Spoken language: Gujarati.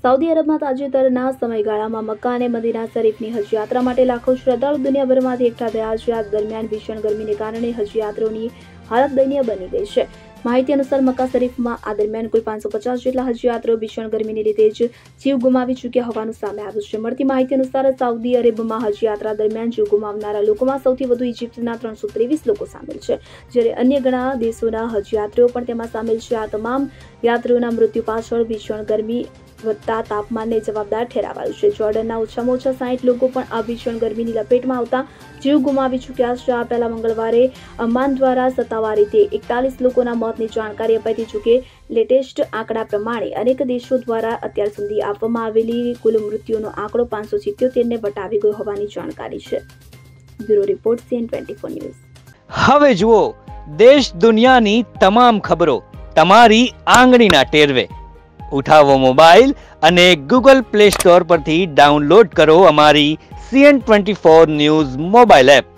સાઉદી અરબમાં તાજેતરના સમયગાળામાં મક્કા અને મદીના શરીફની હજ યાત્રા માટે લાખો શ્રદ્ધાળુ દુનિયાભરમાંથી એકઠા થયા છે. આ દરમિયાન ભીષણ ગરમીને કારણે હજ યાત્રીઓની હાલત દયનીય બની ગઈ છે. માહિતી અનુસાર મક્કા શરીફમાં આ દરમિયાન કુલ 550 જેટલા હજ યાત્રીઓ ભીષણ ગરમીને લીધે જ જીવ ગુમાવી ચૂક્યા હોવાનું સામે આવ્યું છે. મળતી માહિતી અનુસાર સાઉદી અરેબમાં હજ યાત્રા દરમિયાન જીવ ગુમાવનારા લોકોમાં સૌથી વધુ ઇજિપ્તના 323 લોકો સામેલ છે, જ્યારે અન્ય ઘણા દેશોના હજ યાત્રીઓ પણ તેમાં સામેલ છે. આ તમામ યાત્રીઓના મૃત્યુ પાછળ ભીષણ ગરમી વધતા તાપમાનને જવાબદાર ઠેરાવાયું છે. જોર્ડનના ઓછામાં ઓછા 60 લોકો પણ આ ભીષણ ગરમીની લપેટમાં આવતા જીવ ગુમાવી ચૂક્યા છે. આ પહેલા મંગળવારે અમાન દ્વારા સત્તાવાર રીતે 41 લોકોના મોતની જાણકારી અપાઈ હતી. જોકે લેટેસ્ટ આંકડા પ્રમાણે અનેક દેશો દ્વારા અત્યાર સુધી આપવામાં આવેલી કુલ મૃત્યુનો આંકડો 577ને વટાવી ગયો હોવાની જાણકારી છે. Bureau report CN24 news. હવે જુઓ દેશ દુનિયાની તમામ ખબરો તમારી આંગળીના ટેરવે. ઉઠાવો મોબાઈલ અને ગૂગલ પ્લે સ્ટોર પરથી ડાઉનલોડ કરો અમારી CN24 ન્યૂઝ મોબાઈલ એપ.